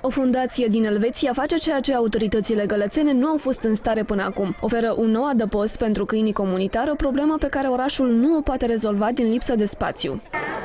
O fundație din Elveția face ceea ce autoritățile gălățene nu au fost în stare până acum. Oferă un nou adăpost pentru câinii comunitari, o problemă pe care orașul nu o poate rezolva din lipsă de spațiu.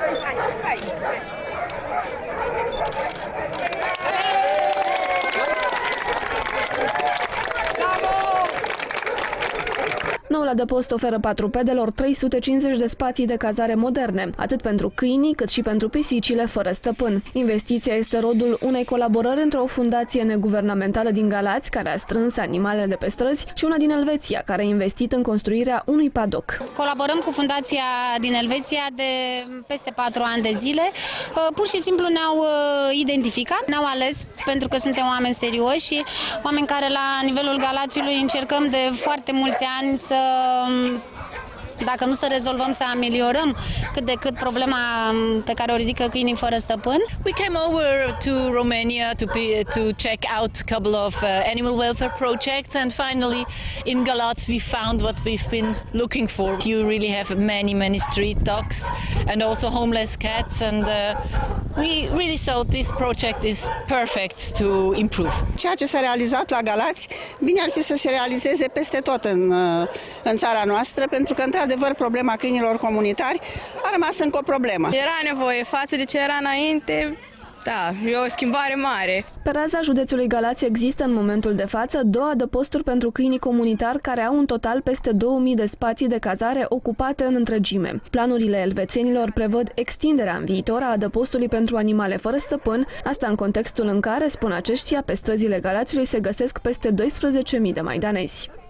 Noul adăpost oferă patrupedelor 350 de spații de cazare moderne, atât pentru câinii cât și pentru pisicile fără stăpân. Investiția este rodul unei colaborări între o fundație neguvernamentală din Galați, care a strâns animalele de pe străzi, și una din Elveția, care a investit în construirea unui padoc. Colaborăm cu fundația din Elveția de peste 4 ani de zile. Pur și simplu ne-au identificat, ne-au ales pentru că suntem oameni serioși și oameni care la nivelul Galațiului încercăm de foarte mulți ani să, dacă nu să rezolvăm, să ameliorăm cât de cât problema pe care o ridică câinii fără stăpân. We came over to Romania to check out a couple of animal welfare projects, and finally in Galați we found what we've been looking for. You really have many street dogs and also homeless cats, and we really thought this project is perfect to improve. Ceea ce s-a realizat la Galați, bine ar fi să se realizeze peste tot în țara noastră, pentru că într-adevăr problema câinilor comunitari a rămas încă o problemă. Era nevoie față de ce era înainte. Da, e o schimbare mare. Pe raza județului Galați există în momentul de față 2 adăposturi pentru câinii comunitari care au în total peste 2000 de spații de cazare ocupate în întregime. Planurile elvețenilor prevăd extinderea în viitor a adăpostului pentru animale fără stăpân, asta în contextul în care, spun aceștia, pe străzile Galațiului se găsesc peste 12.000 de maidanezi.